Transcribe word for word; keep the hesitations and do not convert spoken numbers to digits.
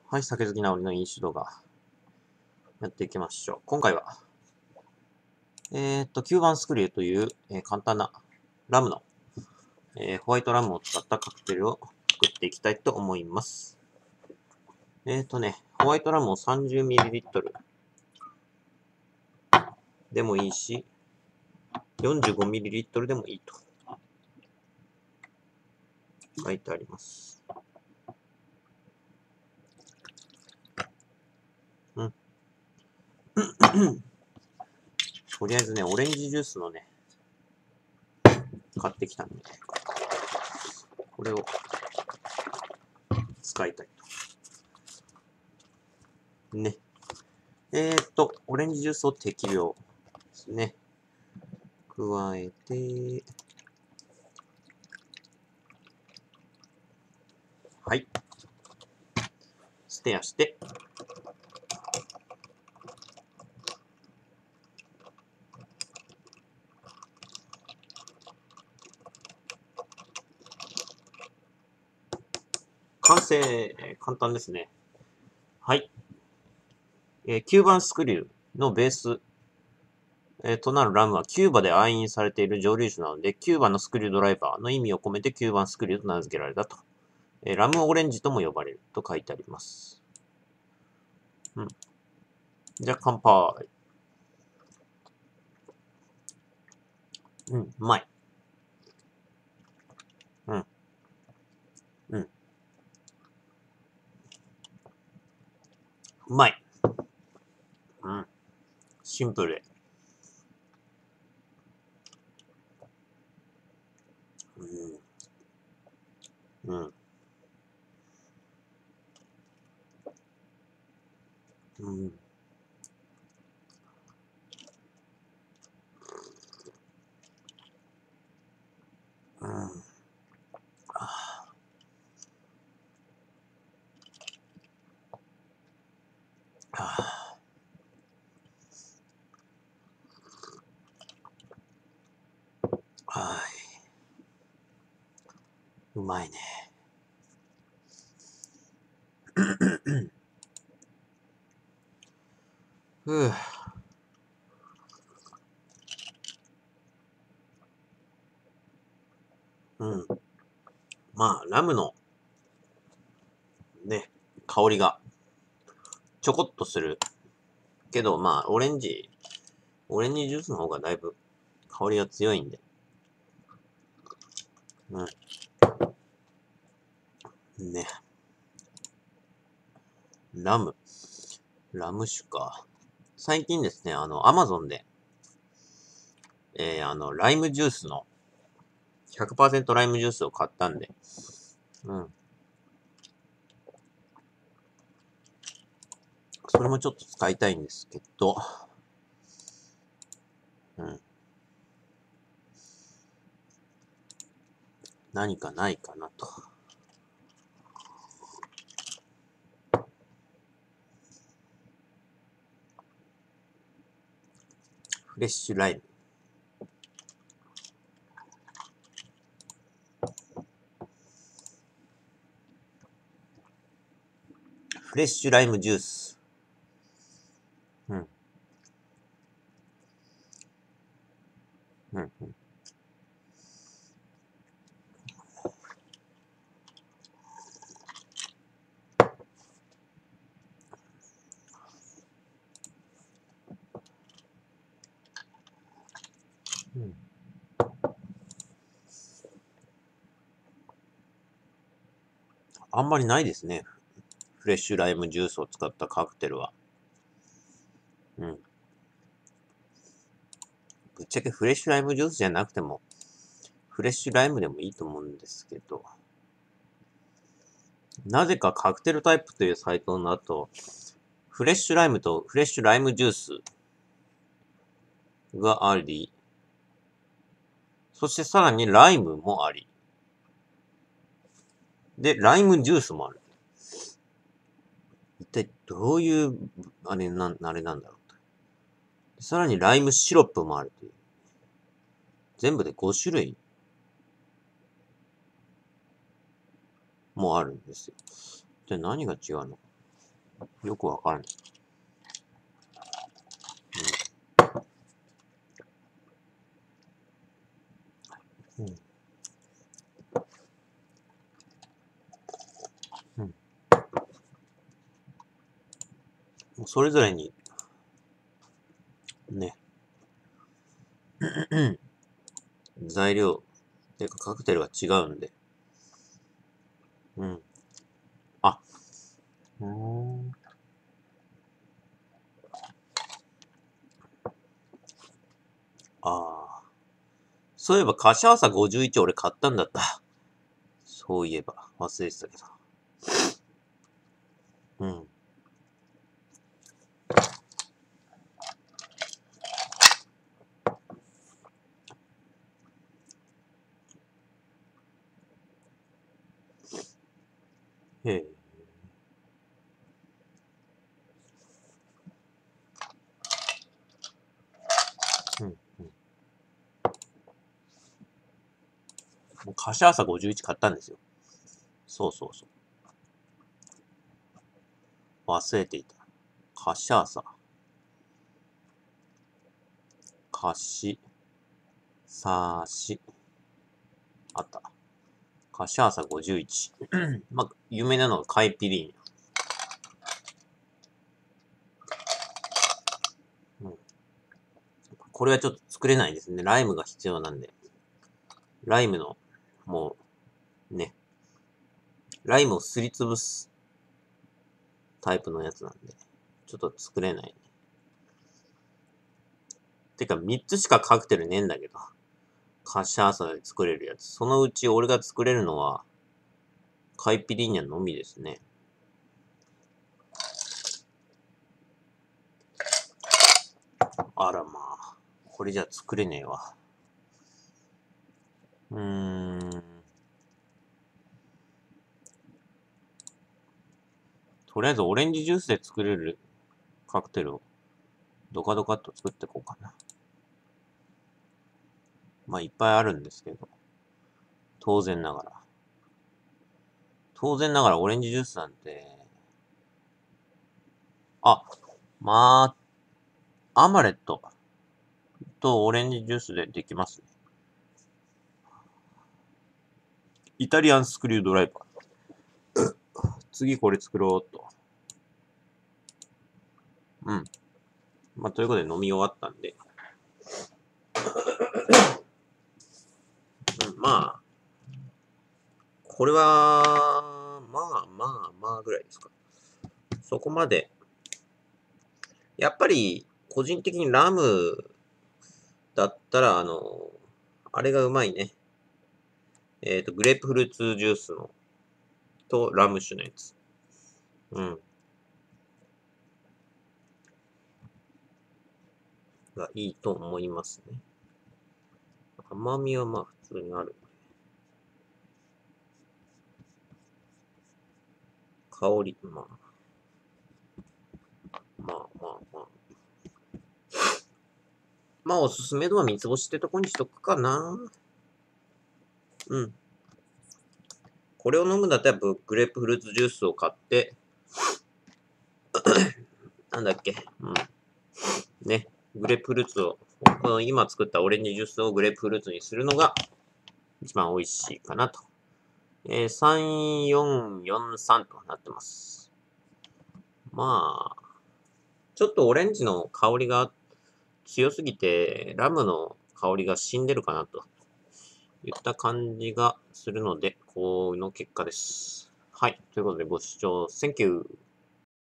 はい、酒好きな俺の飲酒動画、やっていきましょう。今回は、えー、っと、きゅうばんスクリューという、えー簡単なラムの、えーホワイトラムを使ったカクテルを作っていきたいと思います。えー、っとね、ホワイトラムを さんじゅうミリリットル でもいいし、よんじゅうごミリリットル でもいいと書いてあります。うん。とりあえずね、オレンジジュースのね、買ってきたんで、これを使いたいと。ね。えー、っと、オレンジジュースを適量ですね。加えて、はい。ステアして、完成。簡単ですね。はい。えー、きゅうばんスクリューのベース、えーとなるラムはキューバで愛飲されている蒸留酒なので、きゅうばのスクリュードライバーの意味を込めてきゅうばんスクリューと名付けられたと。えーラムオレンジとも呼ばれると書いてあります。うん。じゃあ乾杯。うん、うまい。うん。うん。うまい。うん。シンプルで。うん。うん。うん。うん。ああ。はい。うまいね。ふぅ。うん。まあ、ラムのね、香りがちょこっとする。けど、まあ、オレンジ、オレンジジュースの方がだいぶ香りが強いんで。うん。ね。ラム。ラム酒か。最近ですね、あの、アマゾンで、えー、あの、ライムジュースの、ひゃくパーセントライムジュースを買ったんで、うん。それもちょっと使いたいんですけど、うん。何かないかなと。フレッシュライム。フレッシュライムジュース。うん。うん。うん。うん。あんまりないですね。フレッシュライムジュースを使ったカクテルは。うん。ぶっちゃけフレッシュライムジュースじゃなくても、フレッシュライムでもいいと思うんですけど、なぜかカクテルタイプというサイトの後、フレッシュライムとフレッシュライムジュースがあり、そしてさらにライムもあり、で、ライムジュースもある。一体どういう、あれなん、あれなんだろうと。さらにライムシロップもあるという。全部でご種類もあるんですよ。で、何が違うのか。 よくわからない。うん。うん。うん。それぞれに、ね。材料、ていうかカクテルが違うんで。うん。あ、うーん。ああ。そういえば、カシャーサごじゅういち俺買ったんだった。そういえば、忘れてたけど。うん。へえ。うん、うん。もうカシャーサごじゅういち買ったんですよ。そうそうそう。忘れていた。カシャーサ。カシ、サーシ。あった。カシャーサごじゅういち。まあ、有名なのはカイピリーニャ。うん。これはちょっと作れないですね。ライムが必要なんで。ライムの、もう、ね。ライムをすりつぶすタイプのやつなんで。ちょっと作れないね。てか、みっつしかカクテルねえんだけど。カシャーサで作れるやつ。そのうち俺が作れるのは、カイピリーニャのみですね。あらまあ。これじゃ作れねえわ。うーん。とりあえずオレンジジュースで作れるカクテルをドカドカっと作っていこうかな。まあいっぱいあるんですけど。当然ながら。当然ながらオレンジジュースなんて、あ、まあ、アマレットとオレンジジュースでできますね。イタリアンスクリュードライバー。次これ作ろうっと。うん。まあ、ということで飲み終わったんで。うん、まあ、これは、まあまあまあぐらいですか。そこまで。やっぱり、個人的にラムだったら、あの、あれがうまいね。えっと、グレープフルーツジュースの、とラム酒のやつ。うん。がいいと思いますね。甘みはまあ普通にある。香り、まあ、まあまあまあ。まあおすすめ度は三つ星ってとこにしとくかな。うん。これを飲むんだったらグレープフルーツジュースを買って、なんだっけ、うん。ね。グレープフルーツを、この今作ったオレンジジュースをグレープフルーツにするのが一番美味しいかなと。えー、さんよんよんさんとなってます。まあ、ちょっとオレンジの香りが強すぎて、ラムの香りが死んでるかなといった感じがするので、この結果です。はい。ということでご視聴、Thank you!